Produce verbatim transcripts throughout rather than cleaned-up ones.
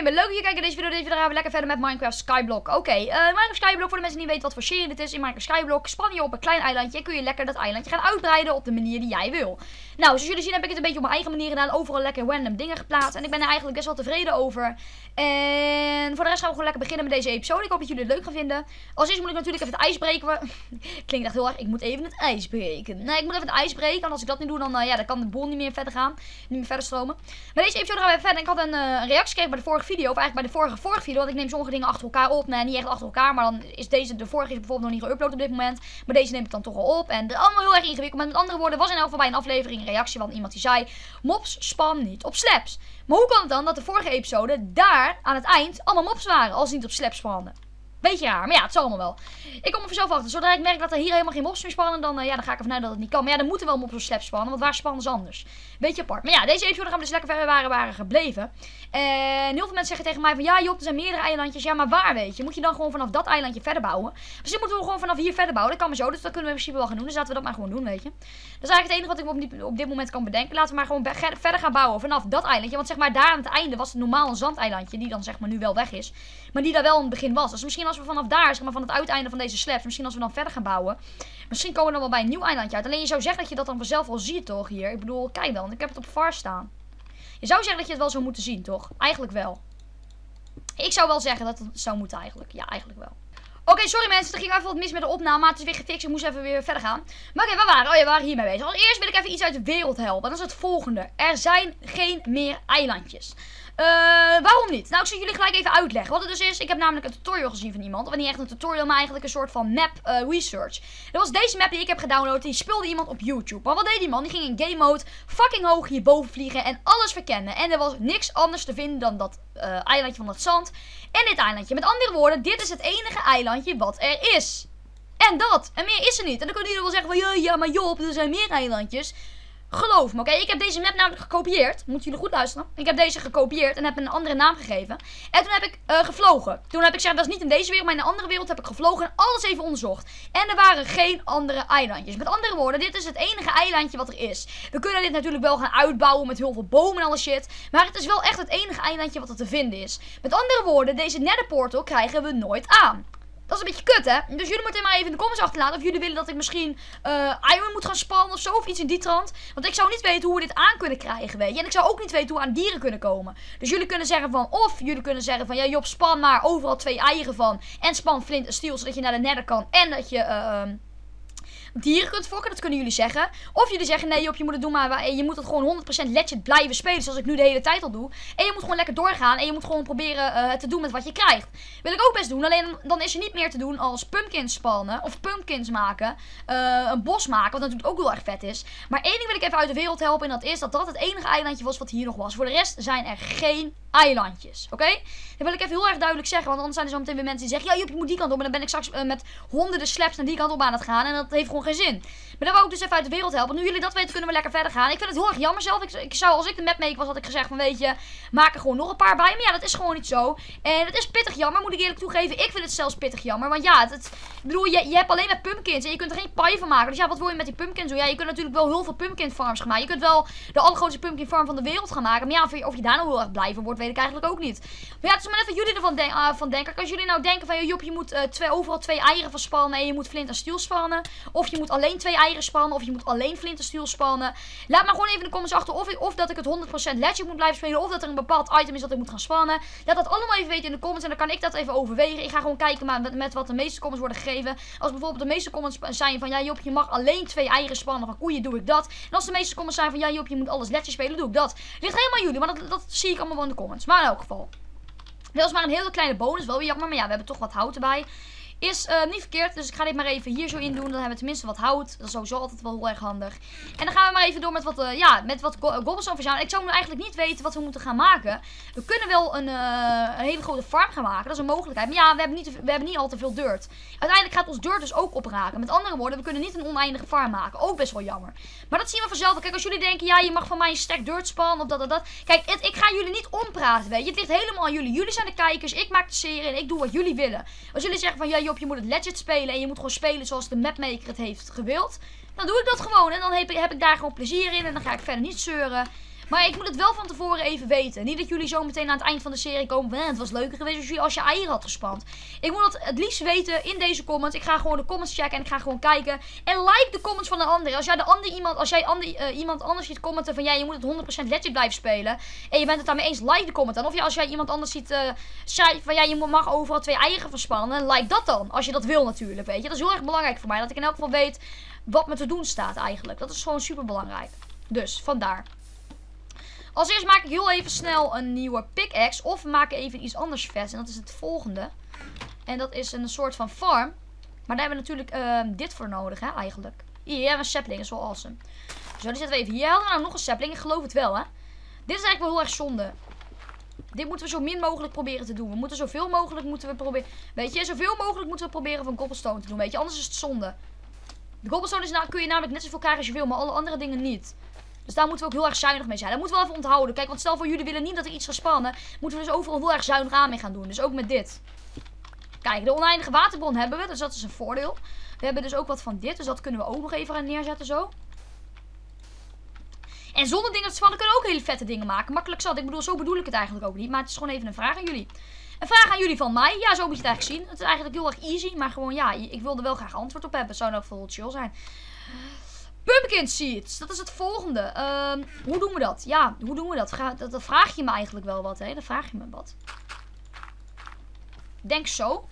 leuk dat je kijkt naar deze video. Deze video gaan we lekker verder met Minecraft Skyblock. Oké, okay, uh, Minecraft Skyblock, voor de mensen die niet weten wat voor serie dit is. In Minecraft Skyblock span je op een klein eilandje en kun je lekker dat eilandje gaan uitbreiden op de manier die jij wil. Nou, zoals jullie zien heb ik het een beetje op mijn eigen manier gedaan. Overal lekker random dingen geplaatst. En ik ben er eigenlijk best wel tevreden over. En voor de rest gaan we gewoon lekker beginnen met deze episode. Ik hoop dat jullie het leuk gaan vinden. Als eerst moet ik natuurlijk even het ijs breken. Klinkt echt heel erg. Ik moet even het ijs breken. Nee, ik moet even het ijs breken. Want als ik dat niet doe, dan, uh, ja, dan kan de boel niet meer verder gaan. Niet meer verder stromen. Maar deze episode gaan we even verder. Ik had een, uh, een reactie gekregen bij de vorige video. Of eigenlijk bij de vorige, vorige video. Want ik neem sommige dingen achter elkaar op. Nee, niet echt achter elkaar. Maar dan is deze, de vorige is bijvoorbeeld nog niet geüpload op dit moment. Maar deze neem ik dan toch al op. En het is allemaal heel erg ingewikkeld. Maar met andere woorden, was in elk geval bij een aflevering een reactie van iemand die zei: mobs spam niet op slaps. Maar hoe kan het dan dat de vorige episode daar aan het eind allemaal mobs waren als ze niet op slaps spawnden? Beetje raar, maar ja, het zal allemaal wel. Ik kom er vanzelf achter. Zodra ik merk dat er hier helemaal geen mobs meer spannen, dan, uh, ja, dan ga ik ervan uit dat het niet kan. Maar ja, dan moeten wel mobs op slaps spannen, want waar spannen ze anders? Beetje apart. Maar ja, deze episode gaan we dus lekker verder waren, waren gebleven. En heel veel mensen zeggen tegen mij van: ja Job, er zijn meerdere eilandjes. Ja, maar waar, weet je? Moet je dan gewoon vanaf dat eilandje verder bouwen? Misschien moeten we gewoon vanaf hier verder bouwen. Dat kan maar zo, dus dat kunnen we in principe wel gaan doen. Dus laten we dat maar gewoon doen, weet je. Dat is eigenlijk het enige wat ik op, die, op dit moment kan bedenken. Laten we maar gewoon verder gaan bouwen vanaf dat eilandje. Want zeg maar, daar aan het einde was het normaal een zandeilandje, die dan zeg maar nu wel weg is. Maar die daar wel in het begin was. Dus misschien als we vanaf daar, zeg maar van het uiteinde van deze slabs, misschien als we dan verder gaan bouwen, misschien komen we dan wel bij een nieuw eilandje uit. Alleen je zou zeggen dat je dat dan vanzelf al ziet, toch, hier? Ik bedoel, kijk dan, ik heb het op var staan. Je zou zeggen dat je het wel zou moeten zien, toch? Eigenlijk wel. Ik zou wel zeggen dat het zou moeten eigenlijk. Ja, eigenlijk wel. Oké, okay, sorry mensen, er ging even wat mis met de opname, maar het is weer gefixt, ik moest even weer verder gaan. Maar oké, okay, waar waren? Oh ja, we waren hiermee bezig. Als eerst wil ik even iets uit de wereld helpen. En dat is het volgende. Er zijn geen meer eilandjes. Uh, waarom niet? Nou, ik zal jullie gelijk even uitleggen wat het dus is. Ik heb namelijk een tutorial gezien van iemand. Of niet echt een tutorial, maar eigenlijk een soort van map uh, research. Dat was deze map die ik heb gedownload. Die speelde iemand op YouTube. Maar wat deed die man? Die ging in game mode fucking hoog hierboven vliegen en alles verkennen. En er was niks anders te vinden dan dat uh, eilandje van het zand. En dit eilandje. Met andere woorden, dit is het enige eilandje wat er is. En dat. En meer is er niet. En dan kunnen jullie wel zeggen van: ja, ja, maar Job, er zijn meer eilandjes. Geloof me, oké? Okay? Ik heb deze map namelijk gekopieerd. Moeten jullie goed luisteren. Ik heb deze gekopieerd en heb een andere naam gegeven. En toen heb ik uh, gevlogen. Toen heb ik gezegd, dat is niet in deze wereld, maar in een andere wereld heb ik gevlogen en alles even onderzocht. En er waren geen andere eilandjes. Met andere woorden, dit is het enige eilandje wat er is. We kunnen dit natuurlijk wel gaan uitbouwen met heel veel bomen en alle shit. Maar het is wel echt het enige eilandje wat er te vinden is. Met andere woorden, deze nether portal krijgen we nooit aan. Dat is een beetje kut, hè? Dus jullie moeten maar even in de comments achterlaten of jullie willen dat ik misschien uh, iron moet gaan spannen of zo. Of iets in die trant. Want ik zou niet weten hoe we dit aan kunnen krijgen, weet je. En ik zou ook niet weten hoe we aan dieren kunnen komen. Dus jullie kunnen zeggen van, of jullie kunnen zeggen van: ja Job, span maar overal twee eieren van. En span flint en steel, zodat je naar de nether kan. En dat je Uh, dieren kunt fokken, dat kunnen jullie zeggen. Of jullie zeggen: nee Job, je moet het doen, maar je moet het gewoon honderd procent legit blijven spelen, zoals ik nu de hele tijd al doe. En je moet gewoon lekker doorgaan en je moet gewoon proberen uh, het te doen met wat je krijgt. Wil ik ook best doen, alleen dan is er niet meer te doen als pumpkins spannen of pumpkins maken, uh, een bos maken, wat natuurlijk ook heel erg vet is. Maar één ding wil ik even uit de wereld helpen, en dat is dat dat het enige eilandje was wat hier nog was. Voor de rest zijn er geen eilandjes, oké? Okay? Dat wil ik even heel erg duidelijk zeggen, want anders zijn er zo meteen weer mensen die zeggen: ja Job, je moet die kant op, en dan ben ik straks uh, met honderden slaps naar die kant op aan het gaan en dat heeft gewoon geen zin. Maar dat wou ik dus even uit de wereld helpen. Nu jullie dat weten, kunnen we lekker verder gaan. Ik vind het heel erg jammer zelf. Ik, ik zou, als ik de mapmaker was, had ik gezegd van: weet je, maak er gewoon nog een paar bij. Maar ja, dat is gewoon niet zo. En het is pittig jammer, moet ik eerlijk toegeven. Ik vind het zelfs pittig jammer. Want ja, het, het, ik bedoel, je, je hebt alleen maar pumpkins en je kunt er geen pie van maken. Dus ja, wat wil je met die pumpkins doen? Ja, je kunt natuurlijk wel heel veel pumpkin farms gaan maken. Je kunt wel de allergrootste pumpkin farm van de wereld gaan maken. Maar ja, of je, of je daar nou heel erg blij van wordt, weet ik eigenlijk ook niet. Maar ja, het is maar net wat jullie ervan denk, uh, van denken. Als jullie nou denken van: Job, je moet uh, twee, overal twee eieren van spannen en je moet flint en steel spannen. Of je moet alleen twee eieren spannen, of je moet alleen flint en steel spannen. Laat maar gewoon even in de comments achter of, ik, of dat ik het honderd procent legit moet blijven spelen, of dat er een bepaald item is dat ik moet gaan spannen. Laat dat allemaal even weten in de comments en dan kan ik dat even overwegen. Ik ga gewoon kijken maar met, met wat de meeste comments worden gegeven. Als bijvoorbeeld de meeste comments zijn van: ja Job, je mag alleen twee eieren spannen van koeien, doe ik dat. En als de meeste comments zijn van: ja Job, je moet alles legit spelen, doe ik dat. Ligt helemaal aan jullie, maar dat, dat zie ik allemaal wel in de comments. Maar in elk geval, dit was maar een hele kleine bonus, wel weer jammer, maar ja, we hebben toch wat hout erbij. Is uh, niet verkeerd, dus ik ga dit maar even hier zo in doen. Dan hebben we tenminste wat hout. Dat is sowieso altijd wel heel erg handig. En dan gaan we maar even door met wat, uh, ja, met wat go cobblestone verzamelen. Ik zou nu eigenlijk niet weten wat we moeten gaan maken. We kunnen wel een, uh, een hele grote farm gaan maken. Dat is een mogelijkheid. Maar ja, we hebben niet, we hebben niet al te veel dirt. Uiteindelijk gaat ons dirt dus ook opraken. Met andere woorden, we kunnen niet een oneindige farm maken. Ook best wel jammer. Maar dat zien we vanzelf. Kijk, als jullie denken: ja, je mag van mij een stack dirt spannen of dat of dat. Kijk, het, ik ga jullie niet ompraten, weet je. Het ligt helemaal aan jullie. Jullie zijn de kijkers. Ik maak de serie en ik doe wat jullie willen. Als jullie zeggen van: ja Job, je moet het legit spelen en je moet gewoon spelen zoals de mapmaker het heeft gewild, dan doe ik dat gewoon. En dan heb ik, heb ik daar gewoon plezier in en dan ga ik verder niet zeuren. Maar ik moet het wel van tevoren even weten. Niet dat jullie zo meteen aan het eind van de serie komen van, eh, het was leuker geweest als je, als je eieren had gespand. Ik moet het het liefst weten in deze comments. Ik ga gewoon de comments checken en ik ga gewoon kijken. En like de comments van de andere. Als jij de andere iemand, als jij ander, uh, iemand anders ziet commenten van, ja, je moet het honderd procent Legend blijven spelen. En je bent het daarmee eens, like de comment dan. Of ja, als jij iemand anders ziet uh, schrijven van, ja, je mag overal twee eieren verspannen. Like dat dan. Als je dat wil natuurlijk, weet je. Dat is heel erg belangrijk voor mij. Dat ik in elk geval weet wat me te doen staat eigenlijk. Dat is gewoon super belangrijk. Dus, vandaar. Als eerst maak ik heel even snel een nieuwe pickaxe. Of we maken even iets anders vets. En dat is het volgende. En dat is een soort van farm. Maar daar hebben we natuurlijk uh, dit voor nodig, hè, eigenlijk. Hier hebben we een sapling, dat is wel awesome. Zo, die zetten we even hier. Hadden we nou nog een sapling? Ik geloof het wel, hè. Dit is eigenlijk wel heel erg zonde. Dit moeten we zo min mogelijk proberen te doen. We moeten zoveel mogelijk moeten we proberen... Weet je, zoveel mogelijk moeten we proberen van cobblestone te doen, weet je. Anders is het zonde. De cobblestone is, nou, kun je namelijk net zoveel krijgen als je wil, maar alle andere dingen niet. Dus daar moeten we ook heel erg zuinig mee zijn. Dat moeten we even onthouden. Kijk, want stel voor jullie willen niet dat er iets gaat spannen. Moeten we dus overal heel erg zuinig aan mee gaan doen. Dus ook met dit. Kijk, de oneindige waterbron hebben we. Dus dat is een voordeel. We hebben dus ook wat van dit. Dus dat kunnen we ook nog even aan neerzetten zo. En zonder dingen te spannen kunnen we ook hele vette dingen maken. Makkelijk zat. Ik bedoel, zo bedoel ik het eigenlijk ook niet. Maar het is gewoon even een vraag aan jullie. Een vraag aan jullie van mij. Ja, zo moet je het eigenlijk zien. Het is eigenlijk heel erg easy. Maar gewoon, ja, ik wilde wel graag antwoord op hebben. Het zou nou veel chill zijn. Pumpkin seeds, dat is het volgende. Uh, hoe doen we dat? Ja, hoe doen we dat? Ga, dat? Dat vraag je me eigenlijk wel wat, hè? Dat vraag je me wat. Denk zo.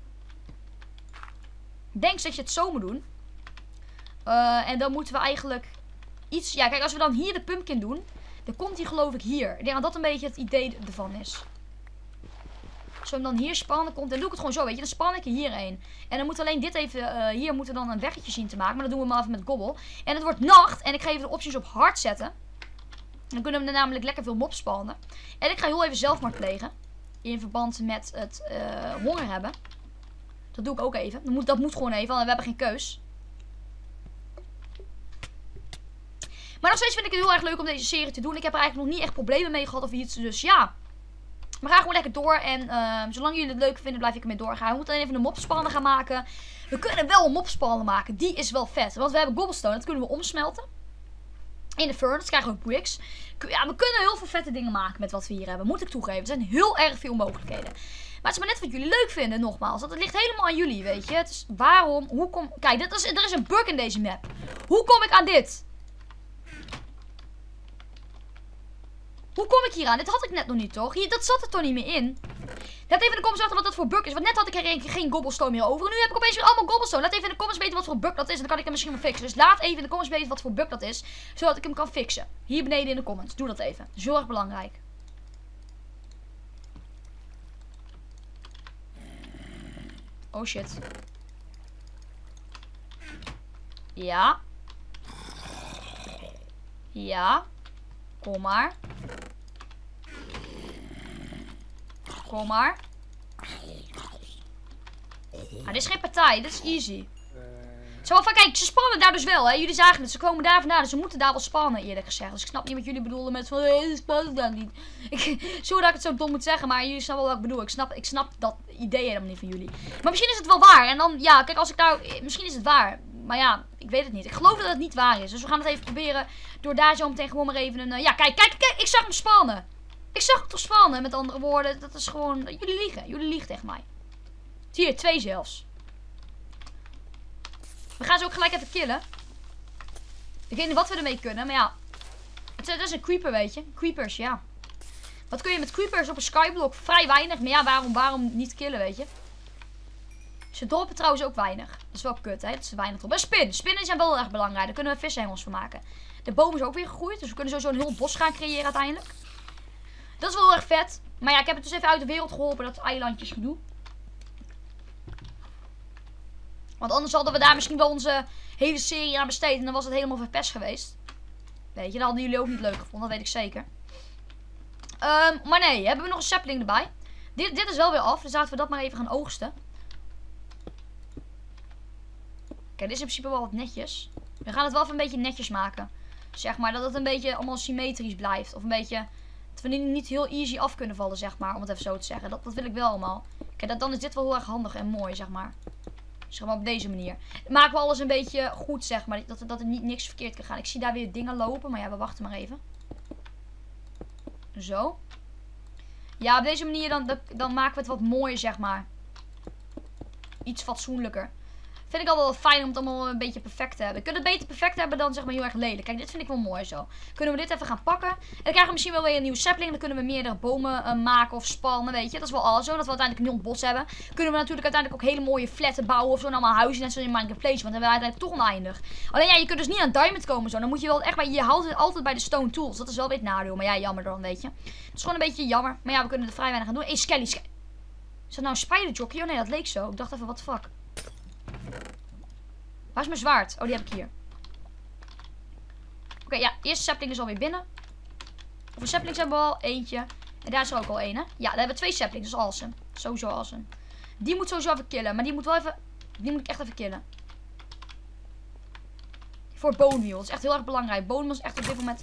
Denk dat je het zo moet doen. Uh, en dan moeten we eigenlijk iets... Ja, kijk, als we dan hier de pumpkin doen, dan komt die geloof ik hier. Ik denk dat dat een beetje het idee ervan is. Als we hem dan hier spannen komt, dan doe ik het gewoon zo, weet je. Dan span ik er hierheen. En dan moet alleen dit even, uh, hier moeten we dan een weggetje zien te maken. Maar dat doen we maar even met gobbel. En het wordt nacht. En ik ga even de opties op hard zetten. Dan kunnen we er namelijk lekker veel mobs spannen. En ik ga heel even zelfmoord plegen. In verband met het uh, honger hebben. Dat doe ik ook even. Dat moet, dat moet gewoon even, want we hebben geen keus. Maar nog steeds vind ik het heel erg leuk om deze serie te doen. Ik heb er eigenlijk nog niet echt problemen mee gehad of iets. Dus ja... We gaan gewoon lekker door en uh, zolang jullie het leuk vinden blijf ik ermee doorgaan. We moeten alleen even een mobspannen gaan maken. We kunnen wel een mobspannen maken, die is wel vet. Want we hebben cobblestone, dat kunnen we omsmelten. In de furnace krijgen we bricks. Ja, we kunnen heel veel vette dingen maken met wat we hier hebben, moet ik toegeven. Er zijn heel erg veel mogelijkheden. Maar het is maar net wat jullie leuk vinden, nogmaals. Dat het ligt helemaal aan jullie, weet je. Het is waarom, hoe kom... Kijk, dit is, er is een bug in deze map. Hoe kom ik aan dit? Hoe kom ik hier aan? Dit had ik net nog niet, toch? Hier, dat zat er toch niet meer in? Laat even in de comments achter wat dat voor bug is. Want net had ik er geen cobblestone meer over. En nu heb ik opeens weer allemaal cobblestone. Laat even in de comments weten wat voor bug dat is. En dan kan ik hem misschien wel fixen. Dus laat even in de comments weten wat voor bug dat is. Zodat ik hem kan fixen. Hier beneden in de comments. Doe dat even. Dat is heel erg belangrijk. Oh shit. Ja. Ja. Kom maar. Kom maar. Ah, dit is geen partij, dit is easy. Zo van, kijk, ze spannen daar dus wel, hè. Jullie zagen het, ze komen daar vandaan, dus ze moeten daar wel spannen, eerlijk gezegd. Dus ik snap niet wat jullie bedoelen met van, hé, spannen daar niet. Ik, sorry dat ik het zo dom moet zeggen, maar jullie snappen wel wat ik bedoel. Ik snap, ik snap dat idee helemaal niet van jullie. Maar misschien is het wel waar. En dan, ja, kijk, als ik nou, misschien is het waar. Maar ja, ik weet het niet. Ik geloof dat het niet waar is. Dus we gaan het even proberen door daar zo meteen gewoon maar even een... Uh, ja, kijk, kijk, kijk, ik zag hem spannen. Ik zag hem toch spannen, met andere woorden. Dat is gewoon... Jullie liegen. Jullie liegen tegen mij. Hier, twee zelfs. We gaan ze ook gelijk even killen. Ik weet niet wat we ermee kunnen, maar ja. Het, het is een creeper, weet je. Creepers, ja. Wat kun je met creepers op een skyblock? Vrij weinig. Maar ja, waarom, waarom niet killen, weet je. Ze droppen trouwens ook weinig. Dat is wel kut, hè. Dat is weinig drop. En spin. Spinnen zijn wel heel erg belangrijk. Daar kunnen we vishengels van maken. De boom is ook weer gegroeid. Dus we kunnen sowieso een heel bos gaan creëren uiteindelijk. Dat is wel heel erg vet. Maar ja, ik heb het dus even uit de wereld geholpen. Dat eilandjes gedoe. Want anders hadden we daar misschien wel onze hele serie aan besteed. En dan was het helemaal verpest geweest. Weet je, dat hadden jullie ook niet leuk gevonden. Dat weet ik zeker. Um, maar nee, hebben we nog een sapling erbij. Dit, dit is wel weer af. Dus laten we dat maar even gaan oogsten. Kijk, dit is in principe wel wat netjes. We gaan het wel even een beetje netjes maken. Zeg maar, dat het een beetje allemaal symmetrisch blijft. Of een beetje, dat we niet heel easy af kunnen vallen, zeg maar. Om het even zo te zeggen. Dat, dat wil ik wel allemaal. Kijk, dat, dan is dit wel heel erg handig en mooi, zeg maar. Zeg maar op deze manier. Maken we alles een beetje goed, zeg maar. Dat, dat er niet niks verkeerd kan gaan. Ik zie daar weer dingen lopen, maar ja, we wachten maar even. Zo. Ja, op deze manier dan, dan maken we het wat mooier, zeg maar. Iets fatsoenlijker. Vind ik altijd wel fijn om het allemaal een beetje perfect te hebben. We kunnen het beter perfect hebben dan zeg maar heel erg lelijk. Kijk, dit vind ik wel mooi zo. Kunnen we dit even gaan pakken. En dan krijgen we misschien wel weer een nieuwe sapling. Dan kunnen we meerdere bomen uh, maken of spannen, weet je. Dat is wel al zo. Dat we uiteindelijk een heel bos hebben. Kunnen we natuurlijk uiteindelijk ook hele mooie flatten bouwen. Of zo, en allemaal huizen. Net zoals in Minecraft Place. Want dan hebben we uiteindelijk toch oneindig. Alleen ja, je kunt dus niet aan diamond komen zo. Dan moet je wel echt bij, je houdt het altijd bij de stone tools. Dat is wel weer het nadeel. Maar ja, jammer dan, weet je. Het is gewoon een beetje jammer. Maar ja, we kunnen er vrij weinig aan doen. Hé, hey, Skelly, Skelly. Is dat nou een spider jockey? Oh nee, dat leek zo. Ik dacht even, what the fuck. Waar is mijn zwaard? Oh, die heb ik hier. Oké, okay, ja. Eerste sapling is alweer binnen. Hoeveel saplings hebben we al? Eentje. En daar is er ook al één, hè? Ja, daar hebben we twee saplings. Dat is awesome. Sowieso awesome. Die moet sowieso even killen. Maar die moet wel even... Die moet ik echt even killen. Voor bone meal. Dat is echt heel erg belangrijk. Bone meal is echt op dit moment...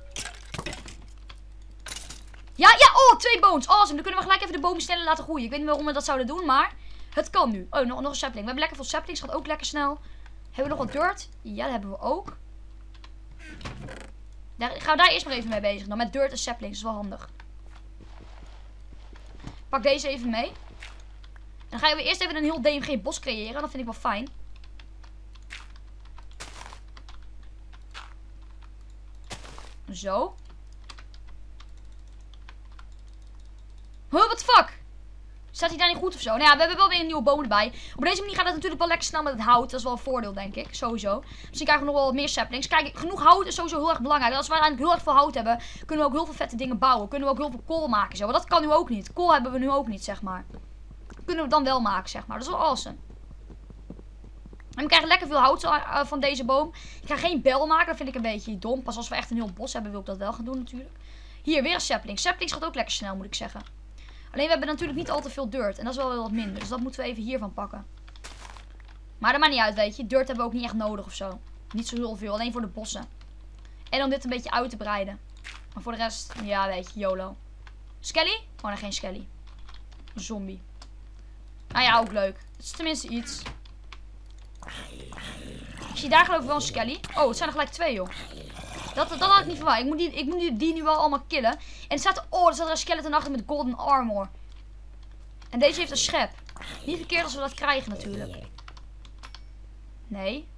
Ja, ja! Oh, twee bones. Awesome. Dan kunnen we gelijk even de bomen sneller laten groeien. Ik weet niet waarom we dat zouden doen, maar... Het kan nu. Oh, nog, nog een sapling. We hebben lekker veel saplings. Gaat ook lekker snel. Hebben we nog wat dirt? Ja, dat hebben we ook. Daar, gaan we daar eerst maar even mee bezig. Dan met dirt en saplings. Dat is wel handig. Pak deze even mee. Dan gaan we eerst even een heel D M G bos creëren. Dat vind ik wel fijn. Zo. Huh, what the fuck? Staat hij daar niet goed of zo? Nou ja, we hebben wel weer een nieuwe boom erbij. Op deze manier gaat het natuurlijk wel lekker snel met het hout. Dat is wel een voordeel, denk ik. Sowieso. Misschien krijgen we nog wel wat meer saplings. Kijk, genoeg hout is sowieso heel erg belangrijk. Als we uiteindelijk heel erg veel hout hebben, kunnen we ook heel veel vette dingen bouwen. Kunnen we ook heel veel kool maken. Zo. Maar dat kan nu ook niet. Kool hebben we nu ook niet, zeg maar. Kunnen we dan wel maken, zeg maar. Dat is wel awesome. En we krijgen lekker veel hout uh, van deze boom. Ik ga geen bel maken. Dat vind ik een beetje dom. Pas als we echt een heel bos hebben, wil ik dat wel gaan doen natuurlijk. Hier, weer een sapling. Saplings gaat ook lekker snel, moet ik zeggen. Alleen we hebben natuurlijk niet al te veel dirt. En dat is wel weer wat minder. Dus dat moeten we even hiervan pakken. Maar dat maakt niet uit, weet je. Dirt hebben we ook niet echt nodig of zo. Niet zo heel veel. Alleen voor de bossen. En om dit een beetje uit te breiden. Maar voor de rest, ja, weet je. YOLO. Skelly? Oh, nee, geen Skelly. Een zombie. Nou ja, ook leuk. Het is tenminste iets. Ik zie daar geloof ik wel een Skelly. Oh, het zijn er gelijk twee, joh. Dat, dat had ik niet verwacht. Ik moet, die, ik moet die, die nu wel allemaal killen. En er staat, oh, er staat er een skeleton achter met golden armor. En deze heeft een schep. Niet verkeerd als we dat krijgen natuurlijk. Nee.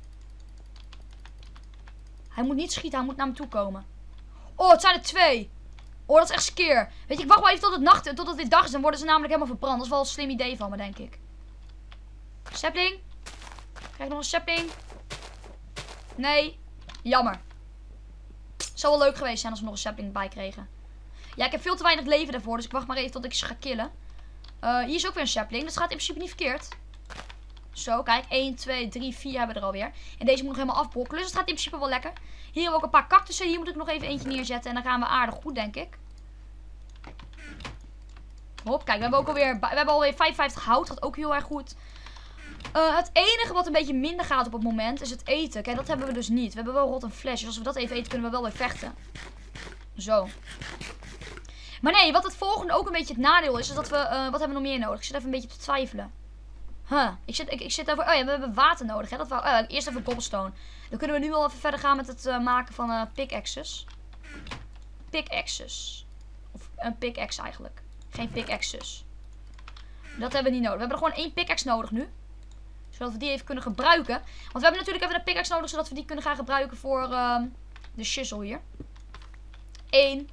Hij moet niet schieten, hij moet naar me toe komen. Oh, het zijn er twee. Oh, dat is echt skeer. Weet je, ik wacht wel even tot het nacht, tot het weer dag is. Dan worden ze namelijk helemaal verbrand. Dat is wel een slim idee van me, denk ik. Sapling. Krijg ik nog een sapling? Nee. Jammer. Het zou wel leuk geweest zijn als we nog een sapling bij kregen. Ja, ik heb veel te weinig leven daarvoor. Dus ik wacht maar even tot ik ze ga killen. Uh, hier is ook weer een sapling. Dat gaat in principe niet verkeerd. Zo, kijk. één, twee, drie, vier hebben we er alweer. En deze moet nog helemaal afbrokkelen. Dus het gaat in principe wel lekker. Hier hebben we ook een paar cactussen. Hier moet ik nog even eentje neerzetten. En dan gaan we aardig goed, denk ik. Hop, kijk. We hebben ook alweer, we hebben alweer vijfenvijftig hout. Dat gaat ook heel erg goed. Uh, het enige wat een beetje minder gaat op het moment is het eten. Kijk, dat hebben we dus niet. We hebben wel rotten flesh. Dus als we dat even eten, kunnen we wel weer vechten. Zo. Maar nee, wat het volgende ook een beetje het nadeel is, is dat we... Uh, wat hebben we nog meer nodig? Ik zit even een beetje te twijfelen. Huh. Ik zit, ik, ik zit over... Oh ja, we hebben water nodig. Hè? Dat we, uh, eerst even cobblestone. Dan kunnen we nu al even verder gaan met het uh, maken van uh, pickaxes. Pickaxes. Of een pickaxe eigenlijk. Geen pickaxes. Dat hebben we niet nodig. We hebben er gewoon één pickaxe nodig nu. Zodat we die even kunnen gebruiken. Want we hebben natuurlijk even een pickaxe nodig, zodat we die kunnen gaan gebruiken voor uh, de shizzle hier. één.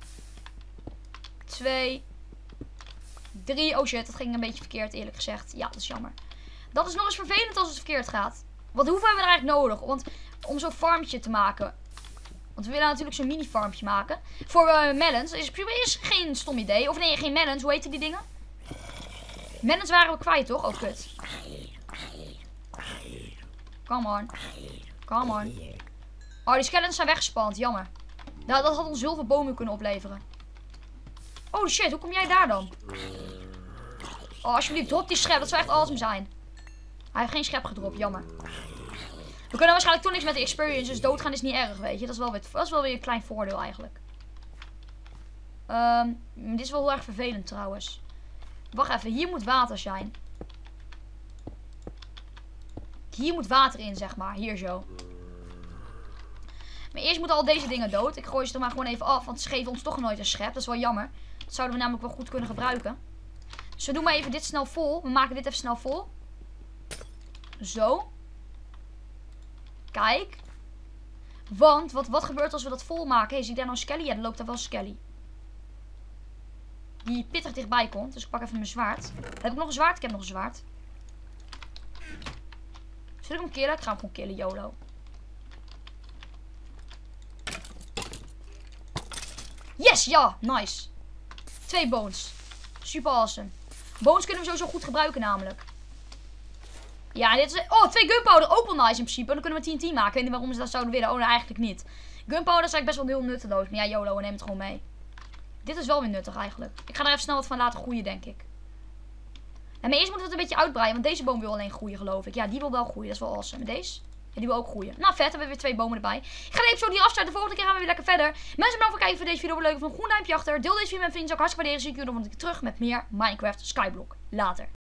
twee. drie. Oh shit, dat ging een beetje verkeerd eerlijk gezegd. Ja, dat is jammer. Dat is nog eens vervelend als het verkeerd gaat. Want hoeveel hebben we er eigenlijk nodig? Want, om zo'n farmtje te maken. Want we willen natuurlijk zo'n mini farmtje maken. Voor uh, melons. Is, is geen stom idee. Of nee, geen melons. Hoe heten die dingen? Melons waren we kwijt toch? Oh kut. Come on. Come on. Oh, die skeletons zijn weggespand. Jammer. Nou, dat had ons heel veel bomen kunnen opleveren. Oh shit, hoe kom jij daar dan? Oh, alsjeblieft, drop die schep. Dat zou echt awesome zijn. Hij heeft geen schep gedropt, jammer. We kunnen waarschijnlijk toch niks met de experience, dus doodgaan is niet erg, weet je. Dat is wel weer, dat is wel weer een klein voordeel eigenlijk. Um, dit is wel heel erg vervelend trouwens. Wacht even, hier moet water zijn. Hier moet water in, zeg maar. Hier zo. Maar eerst moeten al deze dingen dood. Ik gooi ze er maar gewoon even af, want ze geven ons toch nooit een schep. Dat is wel jammer. Dat zouden we namelijk wel goed kunnen gebruiken. Dus we doen maar even dit snel vol. We maken dit even snel vol. Zo. Kijk. Want, wat, wat gebeurt als we dat vol maken? Hey, zie je daar nou Skelly? Ja, dan loopt daar wel Skelly. Die pittig dichtbij komt. Dus ik pak even mijn zwaard. Heb ik nog een zwaard? Ik heb nog een zwaard. Zul ik hem killen? Ik ga hem gewoon killen, YOLO. Yes, ja, nice. Twee bones. Super awesome. Bones kunnen we sowieso goed gebruiken namelijk. Ja, dit is... Oh, twee gunpowder. Ook wel nice in principe. Dan kunnen we T N T maken. Ik weet niet waarom ze dat zouden willen. Oh, nou eigenlijk niet. Gunpowder is eigenlijk best wel heel nutteloos. Maar ja, YOLO, we nemen het gewoon mee. Dit is wel weer nuttig eigenlijk. Ik ga er even snel wat van laten groeien, denk ik. En maar eerst moeten we het een beetje uitbreiden. Want deze boom wil alleen groeien, geloof ik. Ja, die wil wel groeien. Dat is wel awesome. En deze? Ja, die wil ook groeien. Nou, vet. Hebben we weer twee bomen erbij. Ik ga de episode hier afsluiten. De volgende keer gaan we weer lekker verder. Mensen, bedankt voor het kijken voor deze video. Leuk. Een groen duimpje achter. Deel deze video met vrienden. Zou ik hartstikke waarderen. Zie ik jullie nog een keer terug met meer Minecraft Skyblock. Later.